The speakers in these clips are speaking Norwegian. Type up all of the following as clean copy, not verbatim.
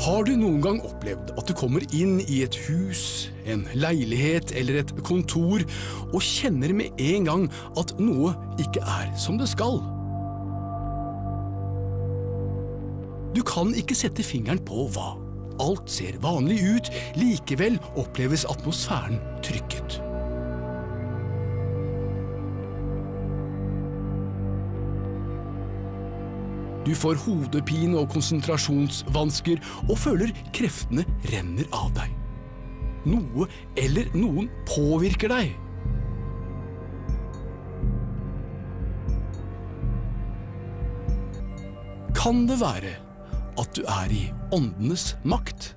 Har du noen gang opplevd at du kommer inn i et hus, en leilighet eller et kontor og kjenner med en gang at noe ikke er som det skal? Du kan ikke sette fingeren på hva. Alt ser vanlig ut, likevel oppleves atmosfæren trykket. Du får hodepine og konsentrasjonsvansker og føler kreftene renner av deg. Noe eller noen påvirker deg. Kan det være at du er i åndenes makt?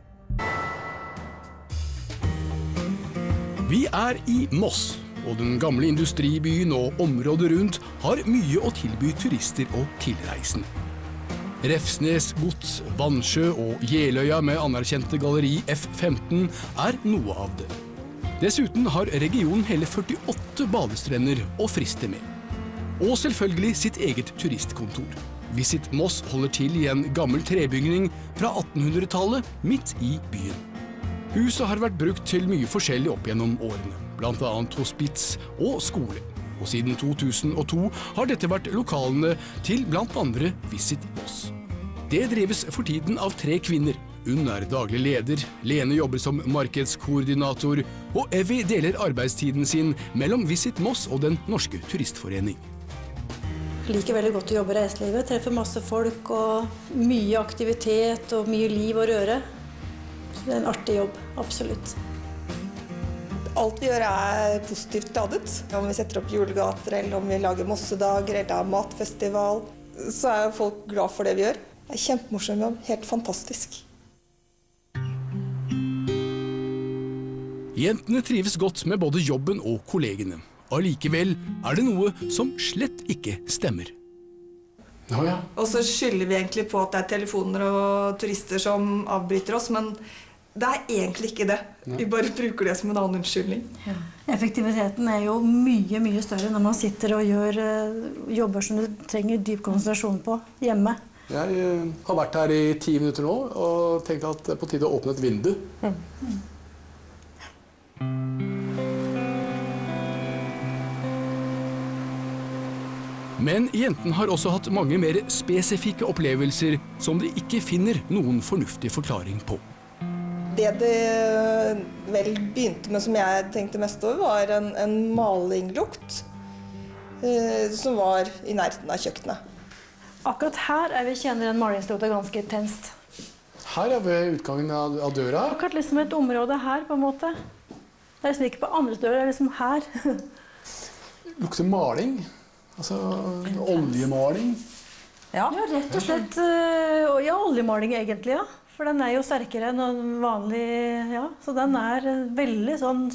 Vi er i Moss, og den gamle industribyen og området rundt har mye å tilby turister og tilreisende. Refsnes, Gods, Vannsjø og Jeløya med anerkjente galleri F15 er noe av det. Dessuten har regionen hele 48 badestrender å friste med. Og selvfølgelig sitt eget turistkontor. Visit Moss holder til i en gammel trebygning fra 1800-tallet midt i byen. Huset har vært brukt til mye forskjellig opp gjennom årene, blant annet hospits og skole. Og siden 2002 har dette vært lokalene til blant andre Visit Moss. Det drives for tiden av 3 kvinner. Hun er daglig leder, Lene jobber som markedskoordinator, og Evy deler arbeidstiden sin mellom Visit Moss og Den Norske Turistforening. Jeg liker veldig godt å jobbe i reiselivet, treffer masse folk og mye aktivitet og mye liv og røre. Så det er en artig jobb, absolutt. Alt vi gjør er positivt ladet. Om vi setter opp julegater, eller om vi lager mossedager, eller matfestival, så er folk glad for det vi gjør. Det er kjempemorsomt jobb, helt fantastisk. Jentene trives godt med både jobben og kollegene. Allikevel er det noe som slett ikke stemmer. Ja. Og så skylder vi egentlig på at det er telefoner og turister som avbryter oss, men det er egentlig ikke det. Vi bare bruker det som en annen unnskyldning. Ja. Effektiviteten er jo mye, mye større når man sitter og gjør jobber som du trenger dyp konsentrasjon på hjemme. Jeg har vært her i 10 minutter nå og tenkt at det er på tide å åpne et vindu. Men jenten har også hatt mange mer spesifikke opplevelser som de ikke finner noen fornuftig forklaring på. Det vel begynte med, som jeg tenkte mest over, var en malinglukt som var i nærheten av kjøkkenet. Akkurat her er vi kjenner en malingslukt ganske intenst. Her er ved utgangen av døra. Akkurat liksom et område her, på en måte. Det er liksom ikke på andre dører, det er liksom her. Lukter maling. Altså oljemaling. Ja, rett og slett. Ja, oljemaling egentlig, ja. For den er jo sterkere enn en vanlig, ja. Så den er veldig sånn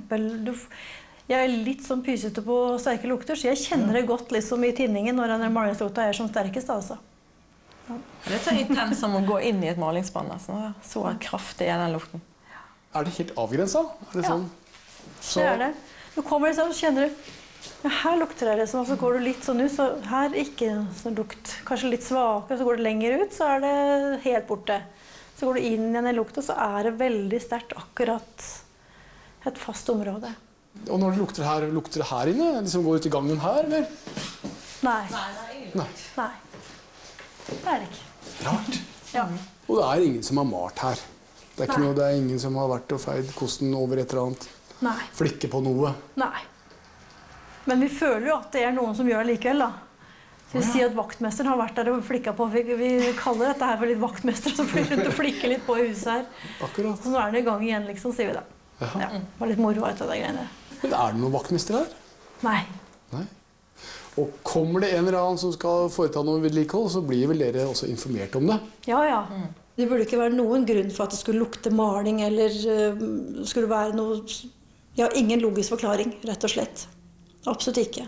Jeg er litt sånn pysete på sterke lukter, så jeg kjenner det godt liksom i tinningen når den malingslukta er som sterkest, altså. Ja. Det er så intens som å gå inn i et malingsspann, altså. Så kraftig er den lukten. Er det helt avgrenset? Er det sånn? Så... det er det. Nå kommer det sånn, kjenner du, ja, her lukter det liksom, og så går du litt sånn ut, så her ikke sånn lukt, kanskje litt svakere, så går det lenger ut, så er det helt borte. Så går du inn i den lukta, så er det veldig sterkt akkurat et fast område. Og når det lukter det her inne? Liksom går ut i gangen her, eller? Nei. Nei. Nei. Det er det ikke. Rart. Ja. Og det er ingen som har malt her. Det er ikke noe, det er ingen som har vært og feid kosten over et eller annet. Nei. Flikke på noe. Nei. Men vi føler jo at det er noen som gjør det likevel, da. Så vi sier at vaktmesteren har vært der og flikket på. Vi kaller dette her for litt vaktmester, så flyr rundt og flikker litt på i huset her. Akkurat. Så nå er den i gang igjen, liksom, sier vi da. Ja, det var litt moro av det greiene. Men er det noen vaktmester her? Nei. Nei. Og kommer det en eller annen som skal foreta noe vedlikehold, så blir vel dere også informert om det? Ja, ja. Det burde ikke være noen grunn for at det skulle lukte maling, eller skulle være noe... Ja, ingen logisk forklaring, rett og slett. Absolutt ikke.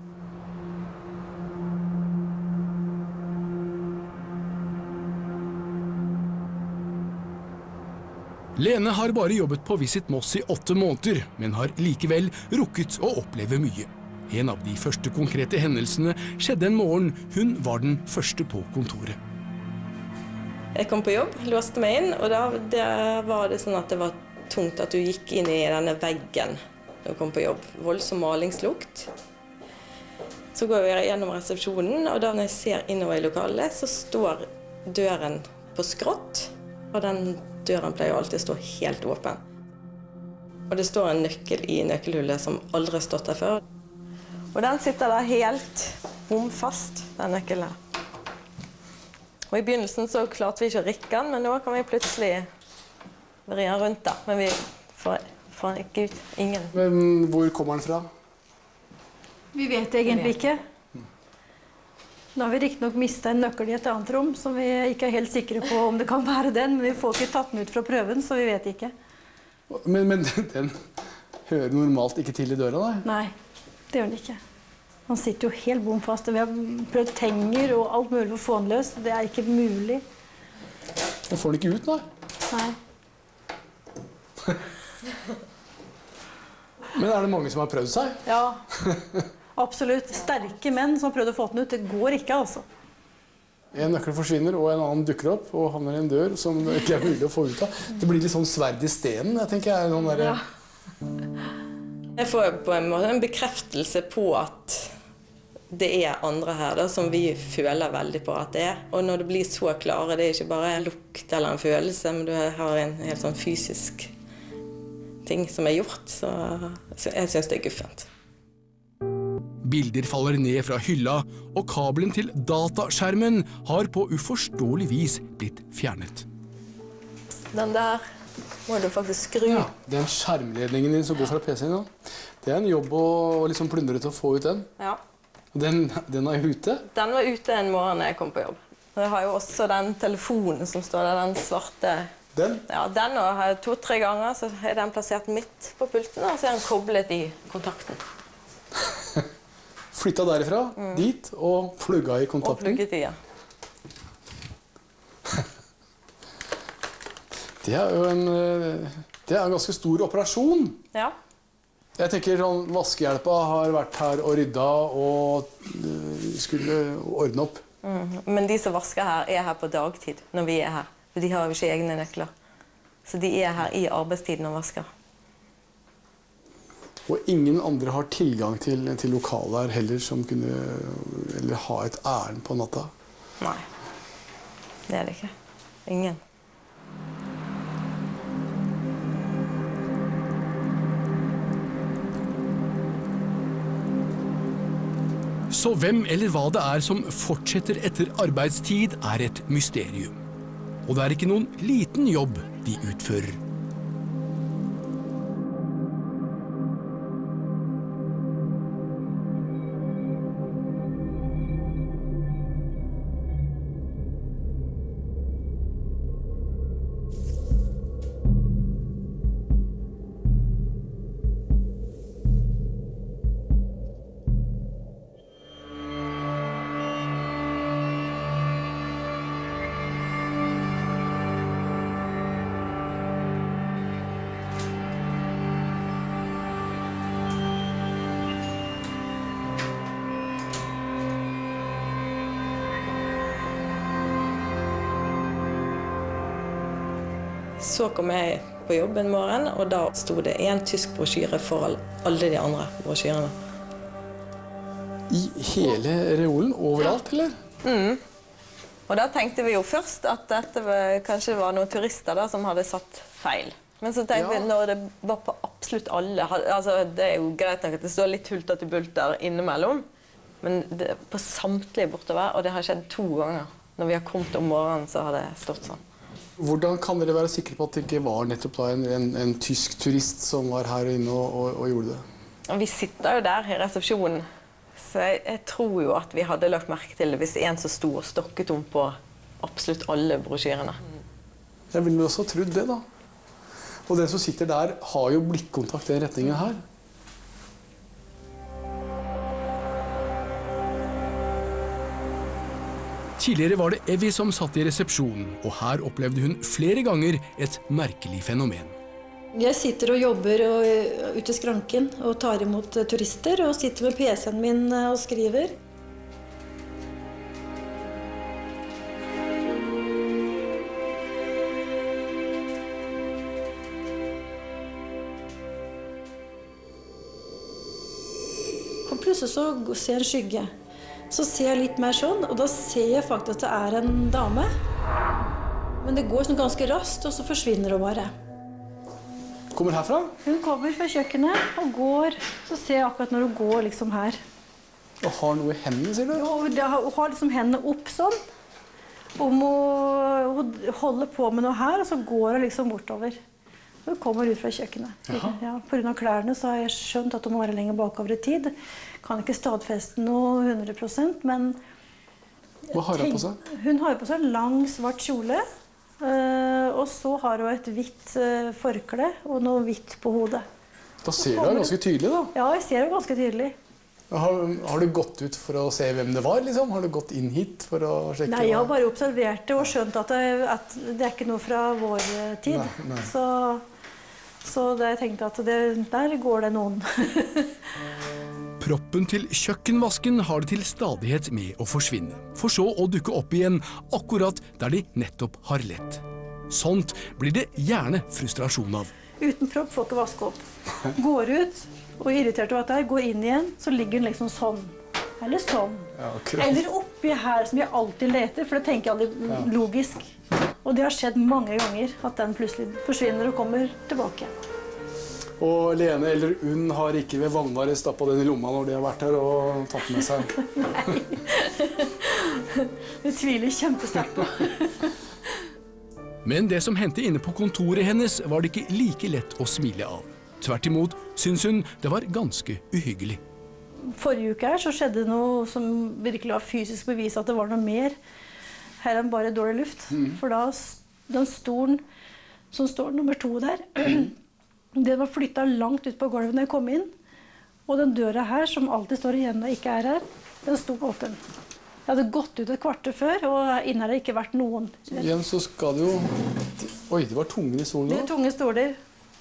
Lene har bare jobbet på Visit Moss i 8 måneder, men har likevel rukket å oppleve mye. En av de første konkrete hendelsene skjedde en morgen hun var den første på kontoret. Jeg kom på jobb, låste meg inn, og da var det sånn at det var tungt at du gikk inn i denne veggen når du kom på jobb. Voldsom malingslukt. Så går jeg gjennom resepsjonen, og da når jeg ser innover i lokalet, så står døren på skrått, og den døren pleier alltid å stå helt åpen. Og det står en nøkkel i nøkkelhullet som aldri har stått der før. Og den sitter der helt bomfast, den nøkkelen. Og i begynnelsen så klarte vi ikke å rikke den, men nå kan vi plutselig vri den rundt der. Men vi får ikke ut ingen. Men hvor kommer den fra? Vi vet egentlig ikke. Nå har vi riktig nok mistet en nøkkel i et annet rom, som vi ikke er helt sikre på om det kan være den, men vi får ikke tatt den ut fra prøven, så vi vet ikke. Men den hører normalt ikke til i døra, nei? Nei, det gjør den ikke. Han sitter jo helt bomfast. Vi har prøvd tenger og alt mulig for å få den løs. Det er ikke mulig. Den får den ikke ut, nei? Nei. Men er det mange som har prøvd seg? Ja, absolutt. Sterke menn som har prøvd å få den ut. Det går ikke, altså. En nøkkel forsvinner, og en annen dukker opp, og havner i en dør som det ikke er mulig å få ut av. Det blir litt sånn sverd i stenen, jeg tenker jeg. Sånn der... Ja. Jeg får på en måte en bekreftelse på at det er andre her da, som vi føler veldig på at det er. Og når det blir så klare, det er ikke bare en lukt eller en følelse, men du har en helt sånn fysisk ting som er gjort, så jeg synes det er guffent. Bilder faller ned fra hylla, og kabelen til dataskjermen har på uforståelig vis blitt fjernet. Den der må du faktisk skru. Ja, den skjermledningen din som går fra PC-en, det er en jobb å liksom plundre til å få ut den. Ja. Den er ute? Den var ute en morgen da jeg kom på jobb. Og jeg har jo også den telefonen som står der, den svarte. Den? Ja, den har jeg 2-3 ganger, så er den plassert midt på pulten, og så er den koblet i kontakten. Flytta derifra, dit, og plugga i kontakten. Og plugget i, ja. Det er jo en ganske stor operasjon. Ja. Jeg tenker sånn, vaskehjelpa har vært her og rydda og skulle ordne opp. Men de som vasker her, er her på dagtid når vi er her. For de har jo ikke egne nøkler. Så de er her i arbeidstiden og vasker. Og ingen andre har tilgang til lokalet her heller som kunne ha et ærend på natta? Nei, det er det ikke. Ingen. Så hvem eller hva det er som fortsetter etter arbeidstid, er et mysterium. Og det er ikke noen liten jobb de utfører. Så kom jeg på jobb en morgen, og da sto det en tysk brosjyre foran alle de andre brosjyrene. I hele reolen, overalt, eller? Og da tenkte vi jo først at dette kanskje var noen turister da, som hadde satt feil. Men så tenkte vi, når det var på absolutt alle, altså det er jo greit nok at det står litt hulter til bulter innimellom, men det på samtlige bortover, og det har skjedd 2 ganger. Når vi har kommet om morgenen, så har det stått sånn. Hvordan kan dere være sikre på at det ikke var nettopp da en tysk turist som var her inne og gjorde det? Vi sitter jo der i resepsjonen, så jeg tror jo at vi hadde lagt merke til det hvis en som sto og stokket om på absolutt alle brosjyrene. Jeg ville også trodd det da. Og den som sitter der har jo blikkontakt i den retningen her. Tidligere var det Evy som satt i resepsjonen, og her opplevde hun flere ganger et merkelig fenomen. Jeg sitter og jobber ute i skranken og tar imot turister, og sitter med PC-en min og skriver. Og plutselig så ser jeg en skygge. Så ser jeg litt mer sånn, og da ser jeg faktisk at det en dame. Men det går sånn ganske raskt, og så forsvinner hun bare. Kommer herfra? Hun kommer fra kjøkkenet og går, så ser jeg akkurat når hun går liksom her. Og har noe i hendene, sier du? Hun har liksom hendene opp sånn. Hun holder på med noe her, og så går hun liksom bortover. Hun kommer ut fra kjøkkenet. Ja, på grunn av klærne så har jeg skjønt at hun må være lenger bakover i tid. Kan ikke stadfeste noe 100%, men... Hva har hun på seg? Hun har på seg en lang, svart kjole. Og så har hun et hvitt forkle og noe hvitt på hodet. Da ser du henne ganske tydelig, da. Ja, jeg ser henne ganske tydelig. Har du gått ut for å se hvem det var, liksom? Har du gått inn hit for å sjekke? Nei, jeg har bare observert det og skjønt at det ikke noe fra vår tid. Nei. Så jeg tenkte at der går det noen. Proppen til kjøkkenvasken har det til stadighet med å forsvinne, for så å dukke opp igjen akkurat der de nettopp har lett. Sånt blir det gjerne frustrasjon av. Uten propp får ikke vaske opp. Går ut og irritert over at jeg går inn igjen, så ligger den liksom sånn. Eller sånn. Ja, eller oppi her som jeg alltid leter, for det tenker jeg aldri logisk. Og det har skjedd mange ganger at den plutselig forsvinner og kommer tilbake. Og Lene eller Unn har ikke ved vanvare stappet den i lomma når de har vært her og tatt med seg. Nei. Det tviler kjempesterkt på. Men det som hendte inne på kontoret hennes var det ikke like lett å smile av. Tvert imot synes hun det var ganske uhyggelig. Forrige uke her så skjedde noe som virkelig var fysisk bevis at det var noe mer her enn bare dårlig luft. For da den stolen som står nummer 2 der, den var flyttet langt ut på gulvet når jeg kom inn. Og den døra her, som alltid står igjen og ikke her, den sto åpen. Jeg hadde gått ut et kvarter før, og inne har det ikke vært noen. Igjen så skal det jo... Oi, det var tunger i stolen nå. Det er tunge stoler.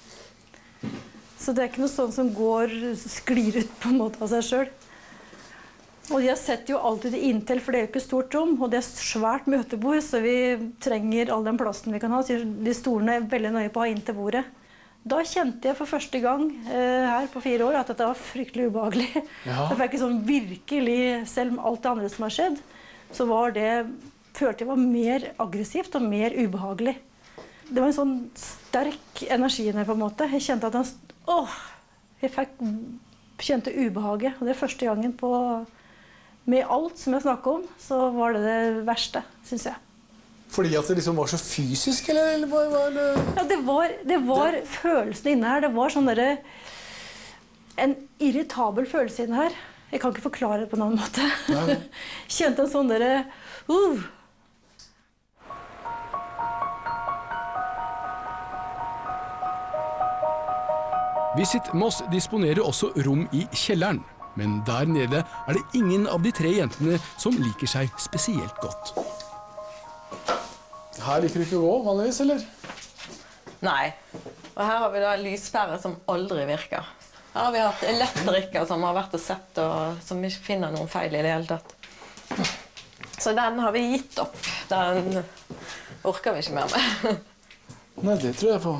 Så det er ikke noe sånn som sklir ut på en måte av seg selv. Og jeg setter jo alltid det inntil, for det er jo ikke stort rom, og det er svært møtebord, så vi trenger all den plassen vi kan ha. Så de stolene er veldig nøye på å ha inn til bordet. Da kjente jeg for første gang her på 4 år at dette var fryktelig ubehagelig. Ja. Det var ikke sånn virkelig, selv med alt det andre som har skjedd, så var det, følte jeg var mer aggressivt og mer ubehagelig. Det var en sånn sterk energi der på en måte. Jeg kjente at jeg kjente ubehaget. Og det er første gangen med alt som jeg snakket om, så var det det verste, synes jeg. Fordi at det liksom var så fysisk, eller var det... Ja, det var følelsen inne her. Det var sånn en irritabel følelse inne her. Jeg kan ikke forklare det på noen måte. Kjente en sånn Visit Moss disponerer også rom i kjelleren, men der nede er det ingen av de 3 jentene som liker seg spesielt godt. Her liker du ikke å gå, vanligvis, eller? Nei. Og her har vi da lyspære som aldri virker. Her har vi hatt elektriker som har vært og sett, og som ikke finner noen feil i det hele tatt. Så den har vi gitt opp. Den orker vi ikke mer med. Nei, det tror jeg på.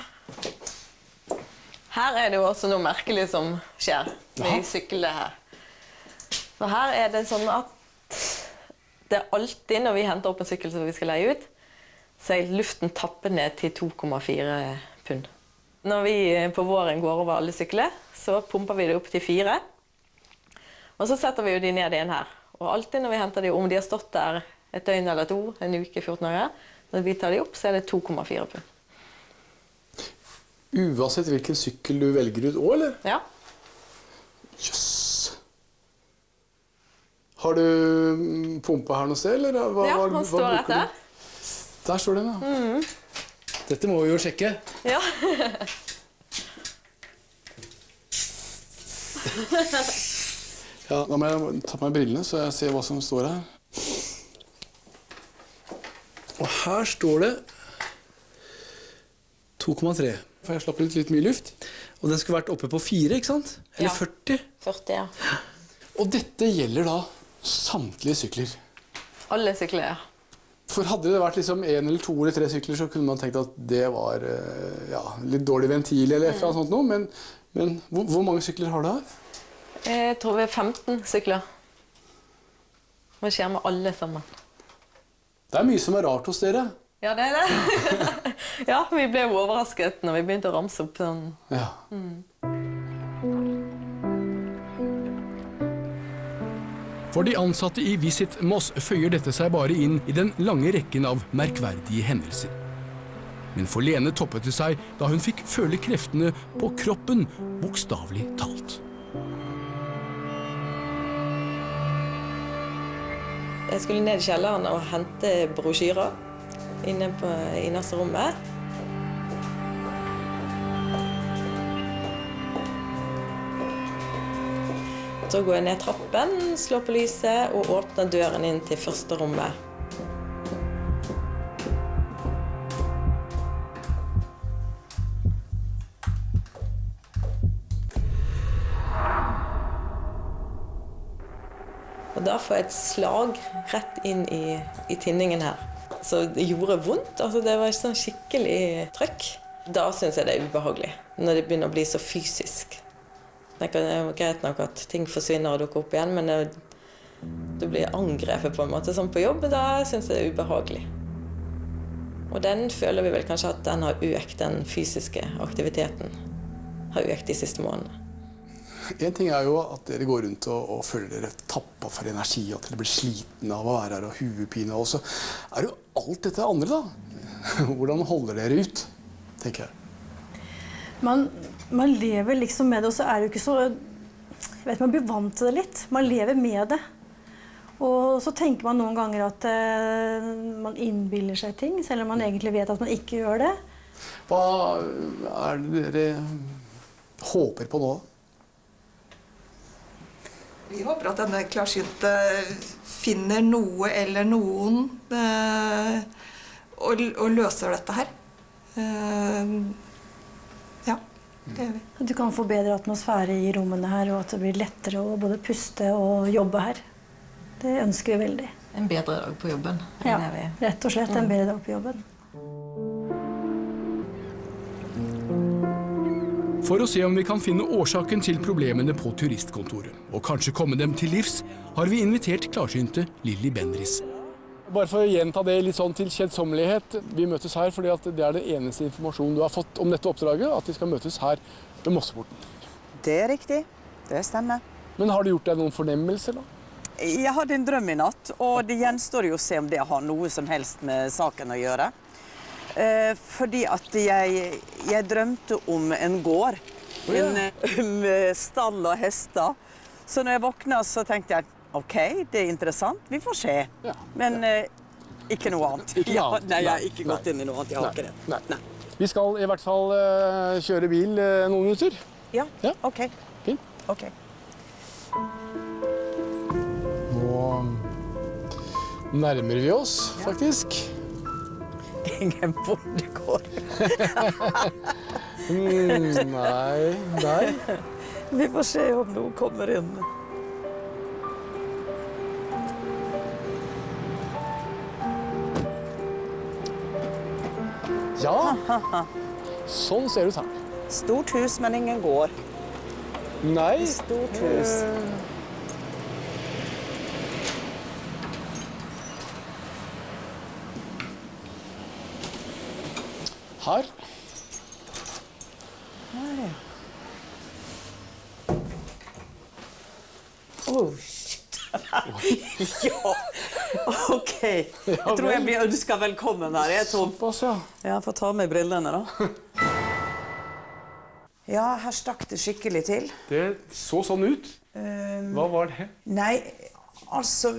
Her er det jo også noe merkelig som skjer med syklene her. Så her er det sånn at det er alltid når vi henter opp en sykkel som vi skal leie ut, så er luften tappet ned til 2,4 pund. Når vi på våren går over alle sykler, så pumper vi det opp til 4. Og så setter vi jo de ned igjen her. Og alltid når vi henter de, om de har stått der et døgn eller 2, en uke, 14 dager, når vi tar de opp, så er det 2,4 pund. Uansett hvilken sykkel du velger ut også, eller? Ja. Jøss. Har du pumpet her noe sted, eller? Ja, han står etter. Der står den, ja. Dette må vi jo sjekke. Ja. Ja, da må jeg ta på meg brillene, så jeg ser hva som står her. Og her står det 2,3. For jeg slapp litt mye luft. Og den skulle vært oppe på 4, ikke sant? Eller Ja. 40. 40, ja. Og dette gjelder da samtlige sykler. Alle sykler, ja. For hadde det vært liksom 1 eller 2 eller 3 sykler, så kunne man tenkt at det var litt dårlig ventil eller et eller annet sånt noe. Men hvor mange sykler har du her? Jeg tror vi 15 sykler. Hva skjer med alle sammen? Det mye som rart hos dere. Ja, det det. Ja, vi ble jo overrasket når vi begynte å ramse opp sånn. Ja. For de ansatte i Visit Moss føyer dette seg bare inn i den lange rekken av merkverdige hendelser. Men for Lene toppet det seg da hun fikk føle kreftene på kroppen, bokstavelig talt. Jeg skulle ned i kjelleren og hente brosjyrer inne i neste rommet. Så går jeg ned trappen, slår på lyset og åpner døren inn til første rommet. Og da får jeg et slag rett inn i tinningen her. Så det gjorde vondt, altså det var sånn skikkelig trøkk. Da synes jeg det ubehagelig, når det begynner å bli så fysisk. Det er greit nok at ting forsvinner og dukker opp igjen, men det blir angrepet på en måte sånn på jobb, da synes jeg det er ubehagelig. Og den føler vi vel kanskje at den har økt, den fysiske aktiviteten har økt de siste månedene. En ting jo at dere går rundt og føler dere tappet for energi, at dere blir sliten av å være her og huvudpine, og så det jo alt dette andre da. Hvordan holder dere ut, tenker jeg? Man lever liksom med det, og så det jo ikke så... man blir vant til det litt. Man lever med det. Og så tenker man noen ganger at man innbiller seg ting, selv om man egentlig vet at man ikke gjør det. Hva det dere håper på nå? Vi håper at denne klarsynte finner noe eller noen og løser dette her. Ja, det gjør vi. At du kan få bedre atmosfære i rommene her, og at det blir lettere å både puste og jobbe her. Det ønsker vi veldig. En bedre dag på jobben. Ja, rett og slett en bedre dag på jobben. For å se om vi kan finne årsaken til problemene på turistkontoret, og kanskje komme dem til livs, har vi invitert klarsynte Lilly Bendriss. Bare for å gjenta det litt sånn til kjedsommelighet, vi møtes her fordi at det det eneste informasjonen du har fått om dette oppdraget, at vi skal møtes her ved Mosseporten. Det riktig, det stemmer. Men har du gjort deg noen fornemmelser da? Jeg hadde en drøm i natt, og det gjenstår jo å se om det har noe som helst med saken å gjøre. Fordi at jeg drømte om en gård, med stall og hester. Så når jeg våknet så tenkte jeg, ok, det interessant, vi får se. Ja. Men ikke noe annet. Ikke noe annet. Nei, jeg har ikke gått inn i noe annet, jeg har ikke det. Nei. Vi skal i hvert fall kjøre bil noen minutter. Ja, ok. Fint. Ok. Nå nærmer vi oss, faktisk. Ingen bondegård. Nei. Vi får se om noen kommer inn. Ja, sånn ser det ut her. Stort hus, men ingen gård. Nei. Stort hus. Her. Oh, shit. Ja, ok. Jeg tror jeg blir ønsket velkommen her. Jeg Såpass, ja. Jeg får ta med brillene da. Ja, her stakk det skikkelig til. Det så sånn ut. Hva var det? Nei, altså,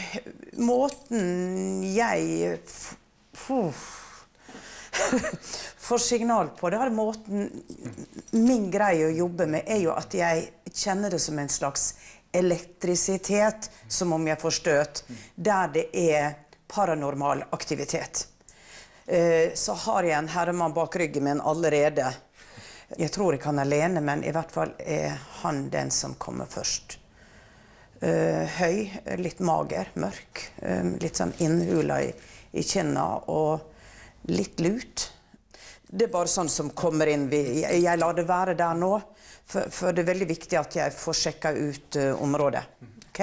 måten jeg får signal på det, min greie å jobbe med jo at jeg kjenner det som en slags elektrisitet, som om jeg får støt, der det paranormal aktivitet. Så har jeg en herremann bak ryggen min allerede. Jeg tror jeg kan alene, men i hvert fall han den som kommer først. Høy, litt mager, mørk, litt sånn innhula i kinna, og litt lut. Det bare sånn som kommer inn. Jeg lar det være der nå, for det veldig viktig at jeg får sjekket ut området. Ok?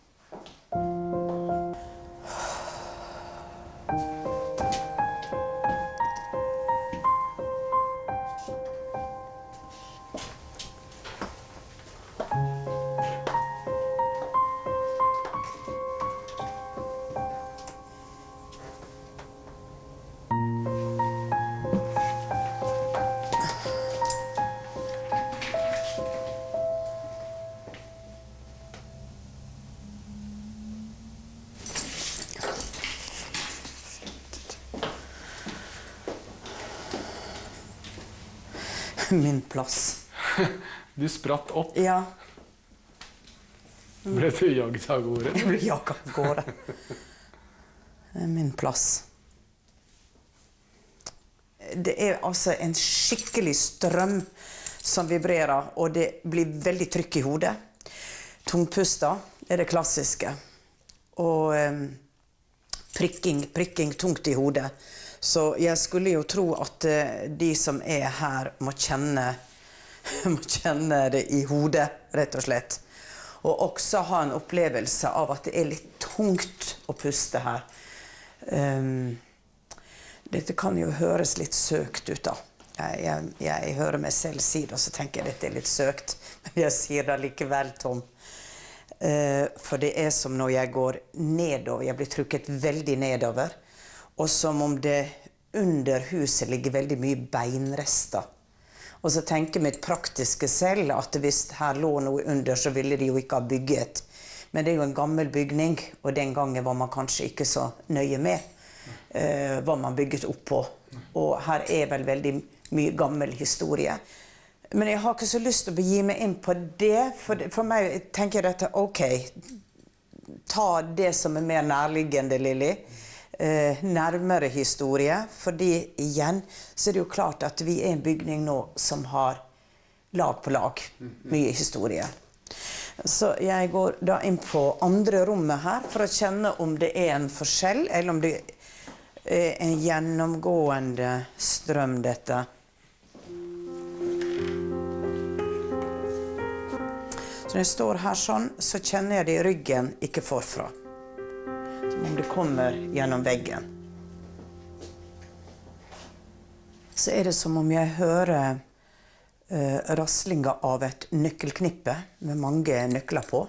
Min plass. Du spratt opp. Ja. Ble du jagd av gårde? Jeg ble jagd av gårde. Det er min plass. Det er altså en skikkelig strøm som vibrerer, og det blir veldig trykk i hodet. Tungpusta er det klassiske. Og prikking tungt i hodet. Så jeg skulle jo tro at de som er her må kjenne det i hodet, rett og slett. Og også ha en opplevelse av at det er litt tungt å puste her. Dette kan jo høres litt søkt ut da. Jeg hører meg selv si det, og så tenker jeg dette er litt søkt. Men jeg sier det likevel, Tom. For det er som når jeg går nedover, jeg blir trykket veldig nedover. Og som om det under huset ligger veldig mye beinrester. Og så tenker mitt praktiske selv at hvis her lå noe under, så ville de jo ikke ha bygget. Men det er jo en gammel bygning, og den gangen var man kanskje ikke så nøye med hva man bygget opp på. Og her er vel veldig mye gammel historie. Men jeg har ikke så lyst til å begi meg inn på det, for meg tenker jeg dette, ok, ta det som er mer nærliggende, Lili. Nærmere historie, fordi igjen så er det jo klart at vi er en bygning nå som har lag på lag, mye historie. Så jeg går da inn på andre rommet her for å kjenne om det er en forskjell, eller om det er en gjennomgående strøm dette. Så når jeg står her sånn, så kjenner jeg det i ryggen, ikke forfra. Om det kommer gjennom veggen. Så er det som om jeg hører raslinger av et nøkkelknippe med mange nøkler på.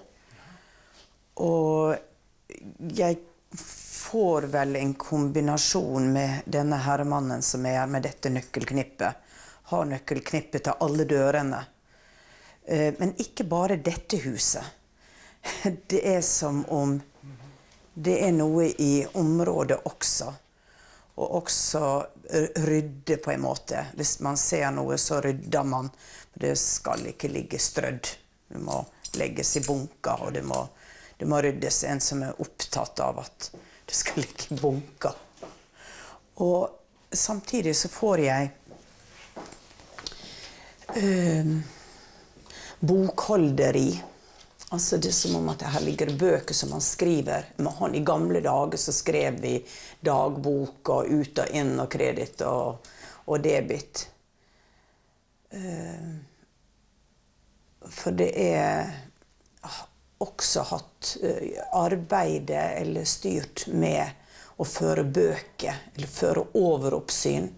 Og jeg får vel en kombinasjon med denne herremannen som er med dette nøkkelknippet. Har nøkkelknippet til alle dørene. Men ikke bare dette huset. Det er som om det er noe i området også, og også rydde på en måte. Hvis man ser noe, så rydder man. Det skal ikke ligge strødd. Det må legges i bunker, og det må ryddes. En som er opptatt av at det skal ligge i bunker. Og samtidig så får jeg bokholderi. Altså det er som om at her ligger bøker som man skriver. I gamle dager så skrev vi dagbok og ut og inn og kredit og debit. For det er også hatt arbeide eller styrt med å føre bøker, eller føre overoppsyn.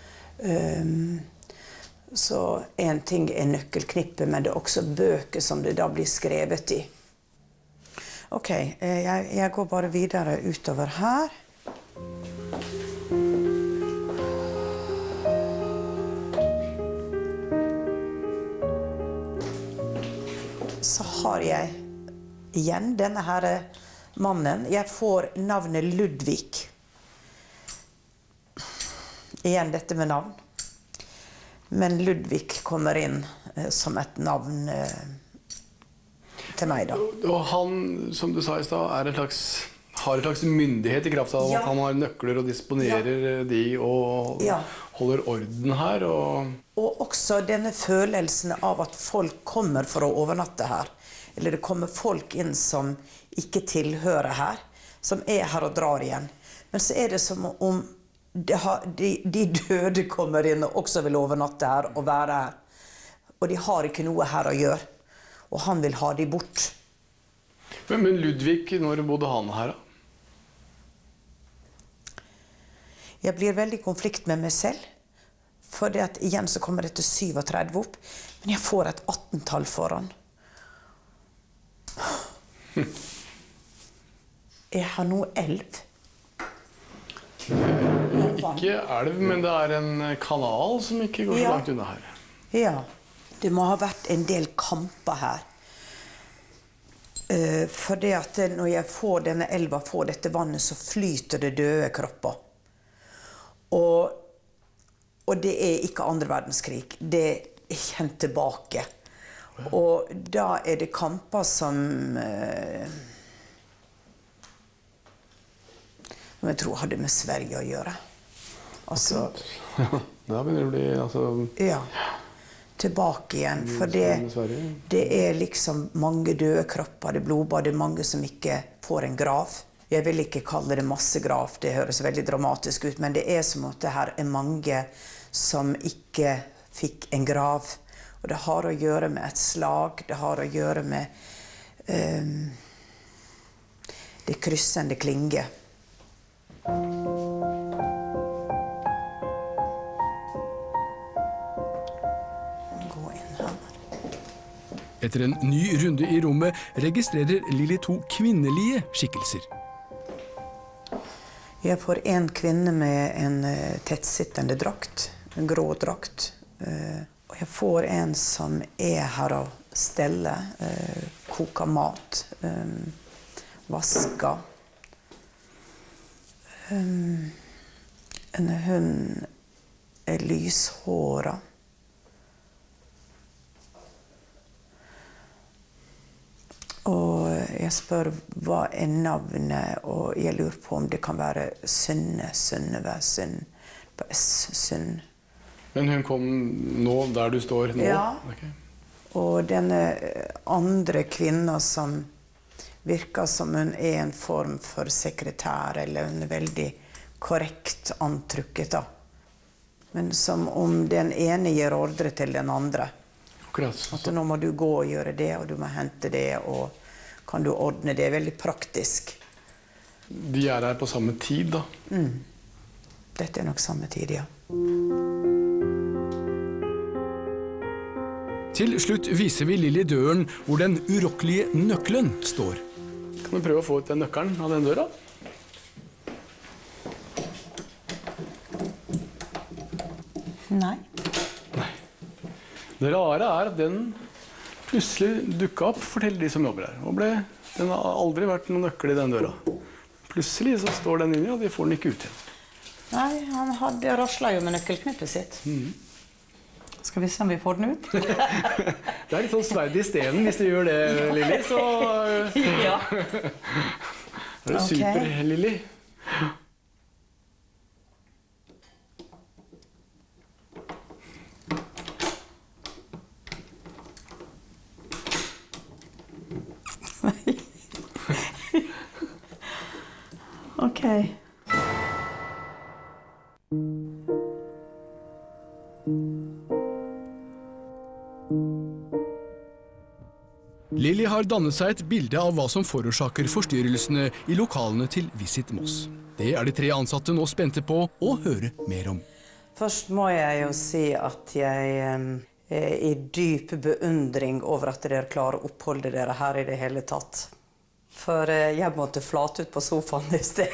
Så en ting er nøkkelknippet, men det er også bøker som det da blir skrevet i. Ok, jeg går bare videre utover her. Så har jeg igjen denne her mannen. Jeg får navnet Ludvig. Igjen dette med navn. Men Ludvig kommer inn som et navn til meg da. Og han, som du sa i sted, har et slags myndighet i kraft av at han har nøkler og disponerer de og holder orden her. Og også denne følelsen av at folk kommer for å overnatte her. Eller det kommer folk inn som ikke tilhører her, som er her og drar igjen. Men så er det som om de døde kommer inn og også vil overnatte her og være her. Og de har ikke noe her å gjøre. Og han vil ha de bort. Men Ludvig, når bodde han her da? Jeg blir veldig i konflikt med meg selv. For det at igjen så kommer det til 37 opp. Men jeg får et 18-tall foran. Jeg har noe elv. Ikke elv, men det er en kanal som ikke går så langt unna her. Ja, det må ha vært en del kamper her. For det at når jeg får denne elva, får dette vannet, så flyter det døde kropper. Og det er ikke andre verdenskrig. Det er kjent tilbake. Og da er det kamper som jeg tror hadde med Sverige å gjøre. Altså, Da begynner det å bli, altså... Ja, tilbake igjen. For det er liksom mange døde kropper, det blodbad, det er mange som ikke får en grav. Jeg vil ikke kalle det massegrav, det høres veldig dramatisk ut, men det er som at det her er mange som ikke fikk en grav. Og det har å gjøre med et slag, det har å gjøre med det kryssende klinge. Gå inn her. Etter en ny runde i rommet registrerer Lilly 2 kvinnelige skikkelser. Jeg får en kvinne med en tettsittende drakt, en grå drakt. Og jeg får en som er her og steller, koker mat, vasker. Hun er lyshåret. Og jeg spør hva er navnet, og jeg lurer på om det kan være Synne, Synnøve, Synn. Men hun kom nå, der du står nå? Ja. Okay. Og denne andre kvinnen som virker som hun er en form for sekretær, eller hun er veldig korrekt antrykket da. Men som om den ene gir ordre til den andre. Akkurat. At nå må du gå og gjøre det, og du må hente det, og kan du ordne det. Veldig praktisk. De er her på samme tid da? Dette er nok samme tid, ja. Til slutt viser vi Lilly døren hvor den urokkelige nøkkelen står. Kan du prøve å få ut den nøkkelen av den døra? Nei. Nei. Det rare er at den plutselig dukket opp, forteller de som jobber her. Og den har aldri vært noen nøkkel i den døra. Plutselig så står den inne, og de får den ikke ut igjen. Nei, han raslet jo med nøkkelknippet sitt. Skal vi se om vi får den ut? Det er litt sånn sverd i stenen hvis du gjør det, Lilly, så... Ja. Det er super, Lilly. Ok. Lilly har dannet seg et bilde av hva som forårsaker forstyrrelsene i lokalene til Visit Moss. Det er de 3 ansatte nå spente på å høre mer om. Først må jeg jo si at jeg er i dyp beundring over at dere klarer å oppholde dere her i det hele tatt. For jeg måtte flate ut på sofaen i sted.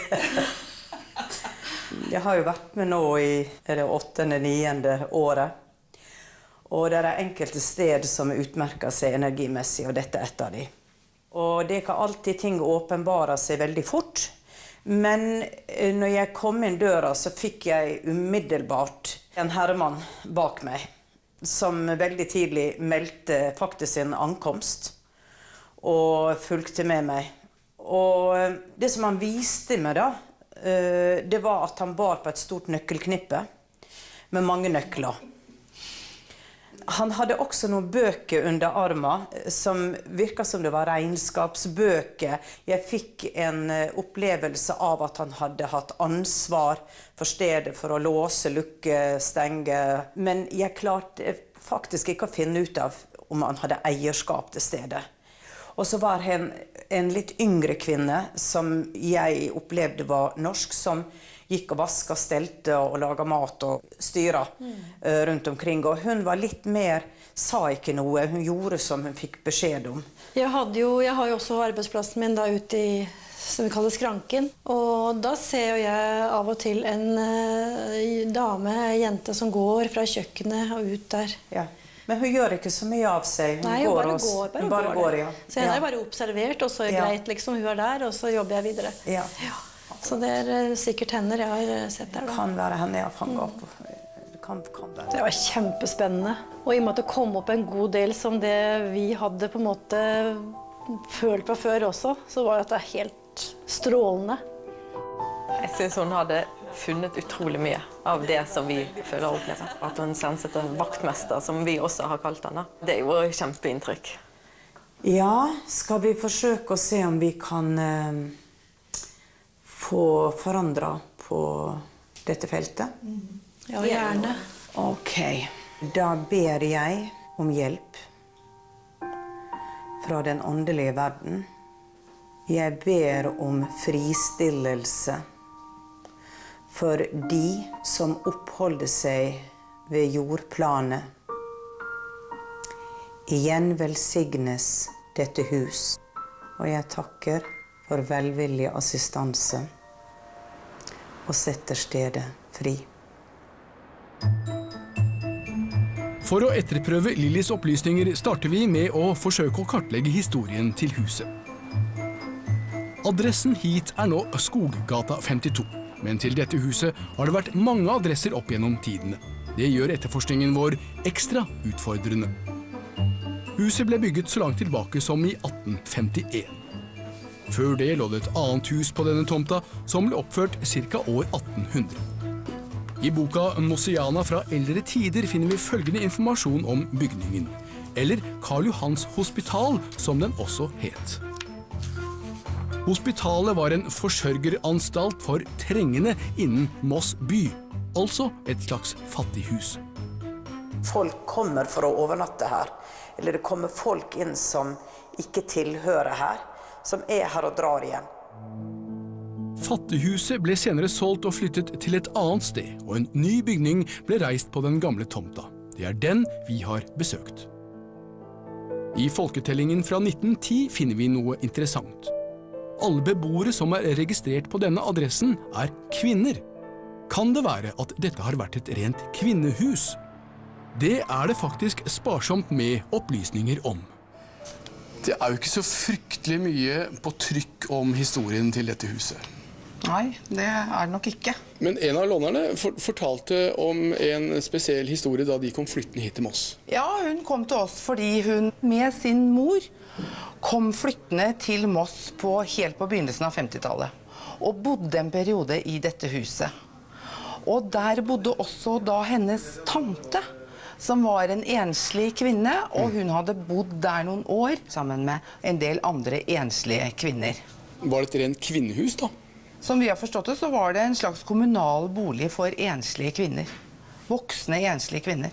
Jeg har jo vært med nå i det 8., 9. året. Og det er enkelte steder som utmerker seg energimessig, og dette er et av de. Og det er ikke alltid ting åpenbarer seg veldig fort. Men når jeg kom inn døra, så fikk jeg umiddelbart en herremann bak meg, som veldig tidlig meldte faktisk sin ankomst, og fulgte med meg. Og det som han viste meg da, det var at han bar på et stort nøkkelknippe, med mange nøkler. Han hadde også noen bøker under armen, som virket som det var regnskapsbøker. Jeg fikk en opplevelse av at han hadde hatt ansvar for stedet for å låse, lukke, stenge. Men jeg klarte faktisk ikke å finne ut av om han hadde eierskap til stedet. Og så var han en litt yngre kvinne, som jeg opplevde var norsk, som gikk og vasket, stelte og laget mat og styret rundt omkring. Og hun var litt mer, sa ikke noe, hun gjorde som hun fikk beskjed om. Jeg har jo også arbeidsplassen min da ute i, som vi kaller skranken. Og da ser jeg av og til en jente som går fra kjøkkenet og ut der. Ja. Men hun gjør ikke så mye av seg. Nei, hun bare går. Ja. Så jeg har bare observert, og så er det greit, liksom, hun er der, og så jobber jeg videre. Ja. Så det er sikkert henne jeg har sett der. Det kan være henne jeg har fanget opp. Det var kjempespennende. Og i og med at det kom opp en god del som det vi hadde på en måte følt på før også, så var det helt strålende. Jeg synes hun hadde funnet utrolig mye av det som vi føler og opplever. At hun senset en vaktmester, som vi også har kalt henne. Det er jo kjempeinntrykk. Ja, skal vi forsøke å se om vi kan få forandret på dette feltet? Ja, gjerne. Ok, da ber jeg om hjelp fra den åndelige verden. Jeg ber om fristillelse for de som oppholder seg ved jordplanet. Igjen velsignes dette hus, og jeg takker for velvillig assistanse og setter stedet fri. For å etterprøve Lillys opplysninger starter vi med å forsøke å kartlegge historien til huset. Adressen hit er nå Skoggata 52, men til dette huset har det vært mange adresser opp gjennom tidene. Det gjør etterforskningen vår ekstra utfordrende. Huset ble bygget så langt tilbake som i 1851. Før det lå det et annet hus på denne tomta som ble oppført ca. år 1800. I boka Mossiana fra eldre tider finner vi følgende informasjon om bygningen, eller Karl Johans hospital som den også het. Hospitalet var en forsørgeranstalt for trengende innen Moss by, altså et slags fattighus. Folk kommer for å overnatte her, eller det kommer folk inn som ikke tilhører her, som er her og drar igjen. Fattighuset ble senere solgt og flyttet til et annet sted, og en ny bygning ble reist på den gamle tomta. Det er den vi har besøkt. I folketellingen fra 1910 finner vi noe interessant. Alle beboere som er registrert på denne adressen er kvinner. Kan det være at dette har vært et rent kvinnehus? Det er det faktisk sparsomt med opplysninger om. Det er jo ikke så fryktelig mye på trykk om historien til dette huset. Nei, det er det nok ikke. Men en av lånerne fortalte om en spesiell historie da de kom flyttende hit til Moss. Ja, hun kom til oss fordi hun med sin mor kom flyttende til Moss helt på begynnelsen av 50-tallet og bodde en periode i dette huset. Og der bodde også da hennes tante, som var en enslig kvinne, og hun hadde bodd der noen år sammen med en del andre enslige kvinner. Var det et rent kvinnehus da? Som vi har forstått det, så var det en slags kommunal bolig for enslige kvinner. Voksne enslige kvinner.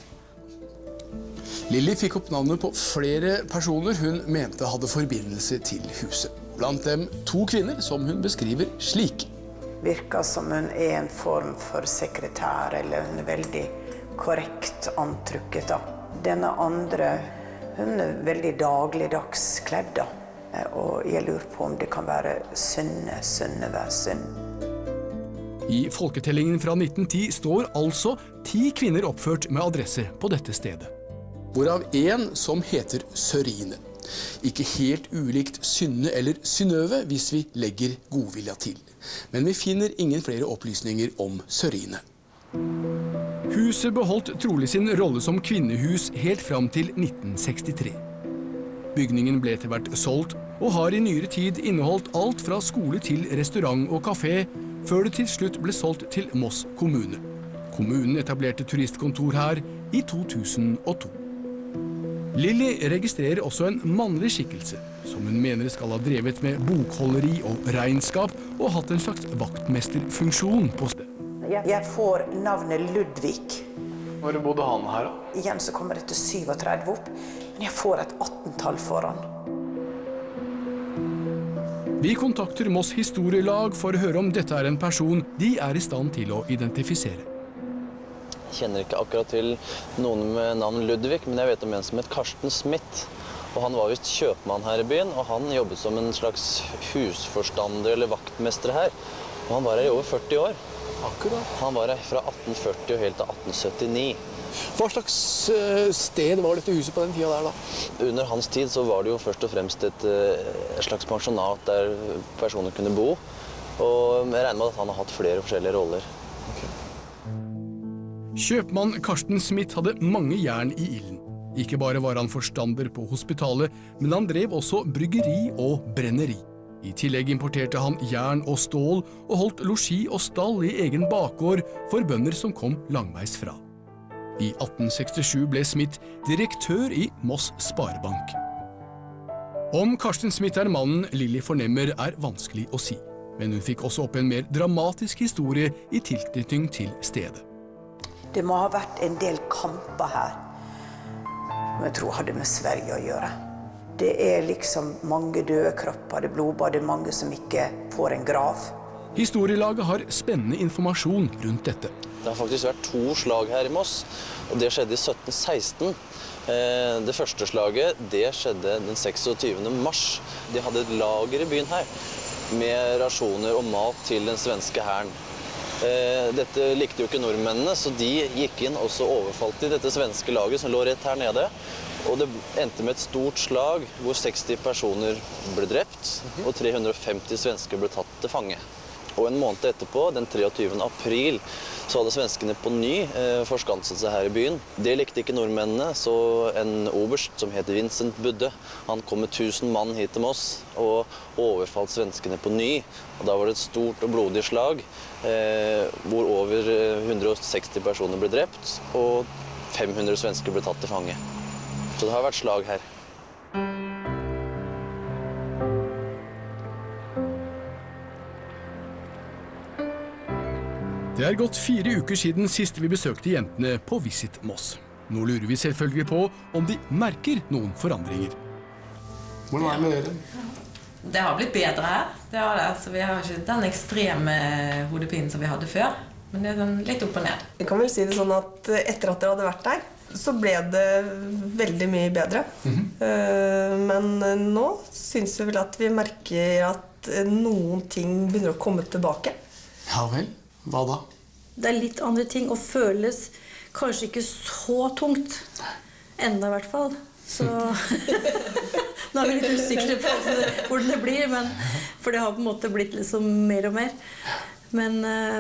Lilly fikk opp navnet på flere personer hun mente hadde forbindelse til huset. Blant dem 2 kvinner som hun beskriver slik. Virker som hun er en form for sekretær, eller hun er veldig korrekt antrukket da. Denne andre, hun er veldig dagligdags kledd da. Og jeg lurer på om det kan være Synnøve. I folketellingen fra 1910 står altså 10 kvinner oppført med adresse på dette stedet. Hvorav en som heter Sørine. Ikke helt ulikt Synne eller Synnøve hvis vi legger godvilja til. Men vi finner ingen flere opplysninger om Sørine. Huset beholdt trolig sin rolle som kvinnehus helt fram til 1963. Bygningen ble etter hvert solgt, og har i nyere tid inneholdt alt fra skole til restaurant og kafé, før det til slutt ble solgt til Moss kommune. Kommunen etablerte turistkontor her i 2002. Lilly registrerer også en mannlig skikkelse, som hun mener skal ha drevet med bokholderi og regnskap og hatt en slags vaktmesterfunksjon på stedet. Jeg får navnet Ludvig. Når bodde han her da? Igjen så kommer det til 37 opp, men jeg får et 18-tall foran. Vi kontakter Moss historielag for å høre om dette er en person de er i stand til å identifisere. Jeg kjenner ikke akkurat til noen med navn Ludvig, men jeg vet om en som het Karsten Smith. Og han var visst kjøpmann her i byen, og han jobbet som en slags husforstander eller vaktmester her. Og han var her i over 40 år. Akkurat. Han var her fra 1840 og helt til 1879. Hva slags sted var dette huset på den tida der da? Under hans tid så var det jo først og fremst et slags pensjonat der personer kunne bo. Og jeg regner med at han har hatt flere forskjellige roller. Kjøpmann Karsten Smith hadde mange jern i ilden. Ikke bare var han forstander på hospitalet, men han drev også bryggeri og brenneri. I tillegg importerte han jern og stål og holdt losji og stall i egen bakgård for bønder som kom langveis fra. I 1867 ble Smith direktør i Moss Sparebank. Om Karsten Smith er mannen Lilly fornemmer er vanskelig å si, men hun fikk også opp en mer dramatisk historie i tilknytning til stedet. Det må ha vært en del kamper her, men jeg tror hadde med Sverige å gjøre. Det er liksom mange døde kropper, det er blodbad, det er mange som ikke får en grav. Historielaget har spennende informasjon rundt dette. Det har faktisk vært 2 slag her i Moss, og det skjedde i 1716. Det første slaget, det skjedde den 26. mars. De hadde et lager i byen her, med rasjoner og mat til den svenske hæren. Dette likte jo ikke nordmennene, så de gikk inn og så overfalt de dette svenske laget som lå rett her nede. Og det endte med et stort slag hvor 60 personer ble drept, og 350 svensker ble tatt til fange. Og en måned etterpå, den 23. april, så hadde svenskene på ny forskanset seg her i byen. Det likte ikke nordmennene, så en oberst som heter Vincent Budde, han kom med 1000 mann hit til Moss og overfalt svenskene på ny. Og da var det et stort og blodig slag, hvor over 160 personer ble drept, og 500 svensker ble tatt til fange. Så det har vært slag her. Det er gått 4 uker siden sist vi besøkte jentene på Visit Moss. Nå lurer vi selvfølgelig på om de merker noen forandringer. Hvordan er det med dere? Det har blitt bedre her. Det har det. Så vi har ikke den ekstreme hodepinen som vi hadde før. Men det er sånn litt opp og ned. Vi kan vel si det sånn at etter at dere hadde vært der, så ble det veldig mye bedre. Men nå synes vi vel at vi merker at noen ting begynner å komme tilbake. Ja vel, hva da? Det er litt andre ting, og føles kanskje ikke så tungt. Enda i hvert fall. Så nå er vi litt usikre på hvordan det blir, men, for det har på en måte blitt liksom mer og mer. Men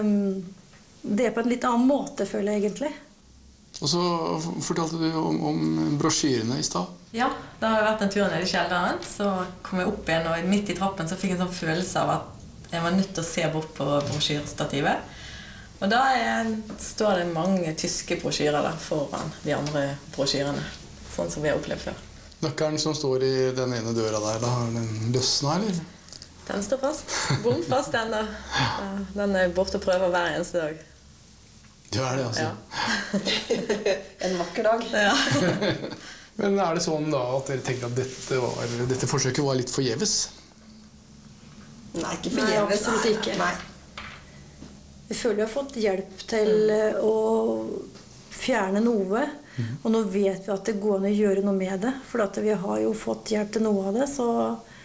det er på en litt annen måte, føler jeg egentlig. Og så fortalte du om brosjyrene i stad. Ja, da har jeg vært en tur ned i kjelleren, så kom jeg opp igjen, og midt i trappen så fikk jeg en sånn følelse av at jeg var nødt til å se bort på brosjyrestativet. Og da står det mange tyske brosjyrer der foran de andre brosjyrene, sånn som vi har opplevd før. Nøkkelen som står i den ene døra der, da har den løsnet, eller? Den står fast. Bom fast den da. Den er borte og prøver hver eneste dag. Det er det, altså. Ja. En vakker dag. Ja. Men er det sånn da at dere tenker at dette forsøket var litt forgjeves? Nei, ikke Nei, forgjeves. absolutt ikke. Nei. Vi føler vi har fått hjelp til å fjerne noe, og nå vet vi at det går an å gjøre noe med det, for at vi har jo fått hjelp til noe av det, så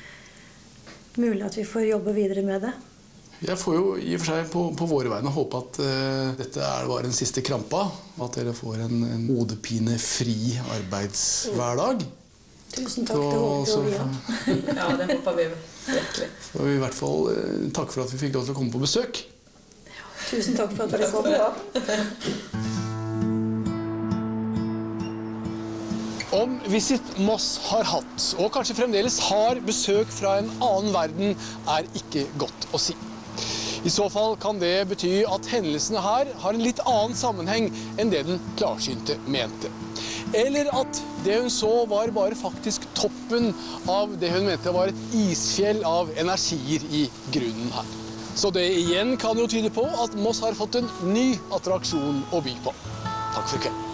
mulig at vi får jobbe videre med det. Jeg får jo i og for seg på våre vegne håpe at dette var den siste krampa, og at dere får en hodepinefri arbeidshverdag. Tusen takk, det håper vi, ja. Ja, det håper vi virkelig. Så vi i hvert fall takk for at vi fikk lov til å komme på besøk. Tusen takk for at dere kom. Om Visit Moss har hatt, og kanskje fremdeles har, besøk fra en annen verden, er ikke godt å si. I så fall kan det bety at hendelsene her har en litt annen sammenheng enn det den klarsynte mente. eller at det hun så var bare faktisk toppen av det hun mente var et isfjell av energier i grunnen her. Så det igjen kan jo tyde på at Moss har fått en ny attraksjon å by på. Takk for i kveld.